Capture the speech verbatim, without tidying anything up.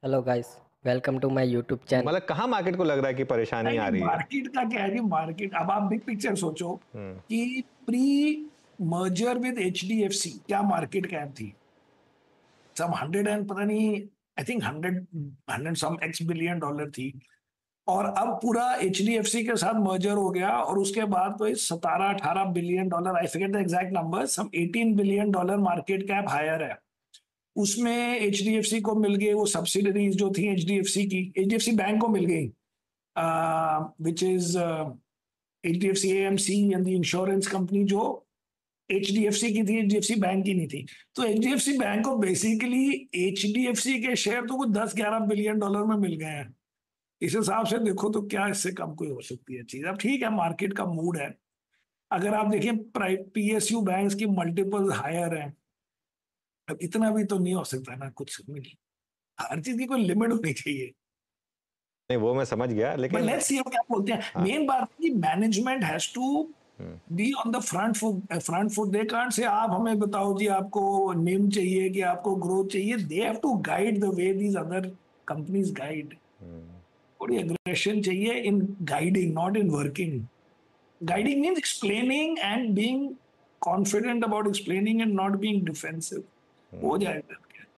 Hello guys, welcome to my YouTube channel. मतलब कहाँ market को लग रहा है कि परेशानी नहीं आ नहीं, रही है? मार्केट का क्या है जी। मार्केट, अब आप बिग पिक्चर सोचो हम्म। कि pre merger with H D F C क्या मार्केट कैप थी। सम हंड्रेड एंड पता नहीं, I think hundred hundred some X billion dollar थी। और अब पूरा एच डी एफ सी के साथ मर्जर हो गया और उसके बाद तो सतारह अठारह billion dollar, I forget the exact number, some eighteen billion dollar market cap higher है। उसमें एच डी एफ सी को मिल गए वो सब्सिडरीज जो थी एच डी एफ सी की, H D F C bank को मिल गई, which is H D F C A M C and the insurance company जो एच डी एफ सी की थी, H D F C bank की नहीं थी। तो H D F C bank को basically H D F C के share तो कुछ दस ग्यारह बिलियन डॉलर में मिल गए हैं। इस हिसाब से देखो तो क्या इससे कम कोई हो सकती है चीज। अब ठीक है, मार्केट का मूड है। अगर आप देखें पी एस यू बैंक की मल्टीपल हायर है। अब इतना भी तो नहीं हो सकता ना, कुछ मिल, हर चीज की कोई लिमिट होनी चाहिए। नहीं, वो मैं समझ गया, बट लेकिन लेट्स सी क्या बोलते हैं। हाँ। मेन बात है कि management has to hmm. Be on the front foot. Front foot they can't से आप हमें बताओ जी आपको निम चाहिए कि आपको ग्रोथ चाहिए। They have to guide the way these other companies guide. थोड़ी एग्रेशन चाहिए in guiding, not in working. Guiding means explaining and being confident about explaining and not being defensive. हो जाएगा।